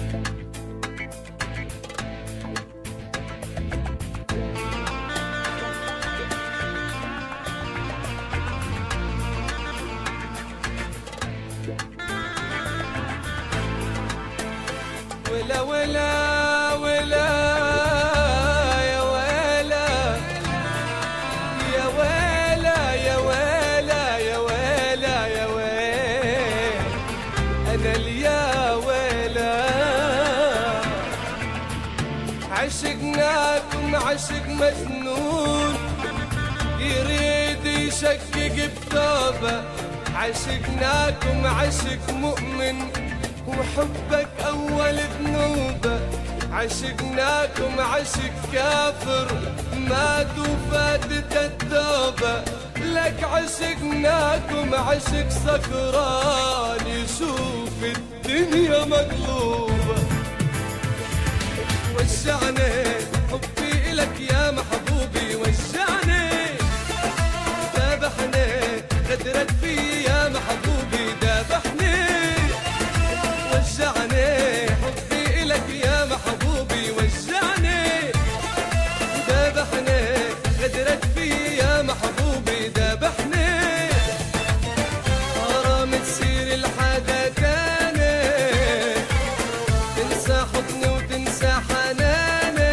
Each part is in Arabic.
ولا ولا ولا يا ويلا يا ويلا يا ويلا يا ويلا يا ويلا أنا اليا ويلا عشقناكم عشق مجنون يريد يشقق بثوبه، عشقناكم عشق مؤمن وحبك أول ذنوبه، عشقناكم عشق كافر مات وفاتته التوبة، لك عشقناكم عشق سكران يشوف الدنيا مقلوبة. وجعني حبي إلك يا محبوبي، وجعني ذبحني غدرت في يا محبوبي، ذبحني وجعني حبي إلك يا محبوبي، وجعني ذبحني غدرت في يا محبوبي، ذبحني حرام تصير لحدا تاني تنسى حضني وتنسى حناني،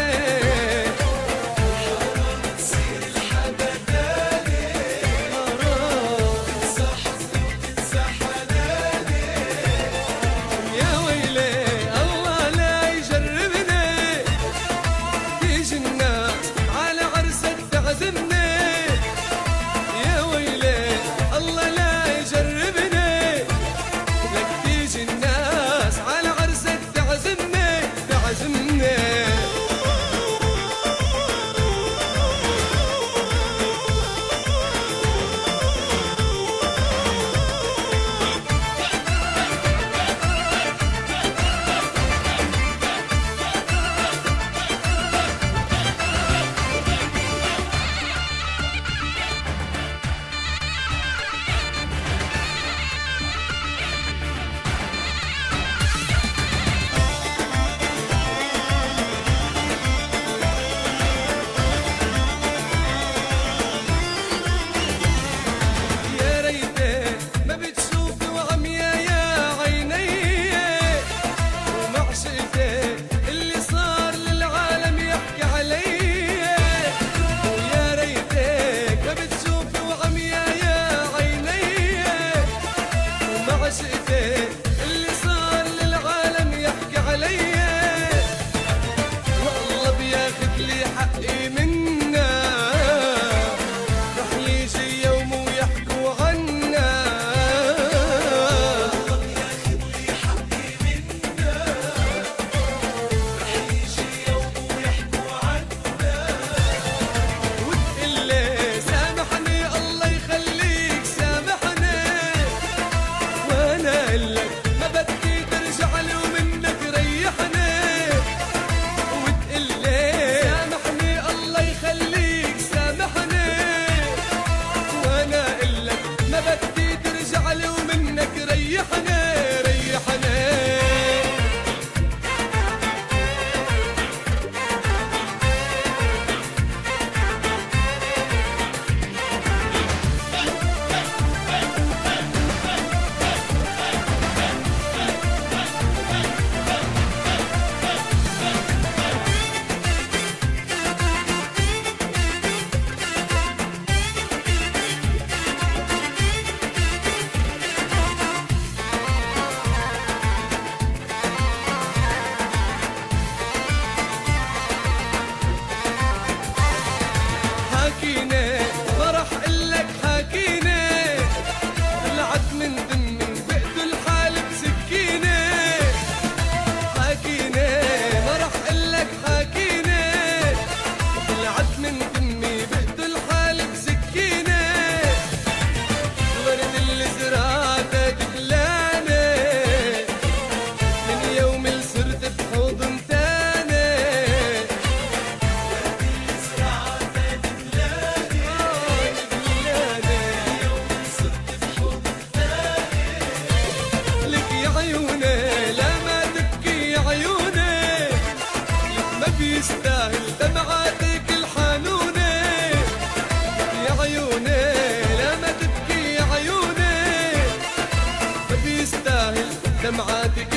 عيوني لما تبكي عيوني، ما بيستاهل دمعاتك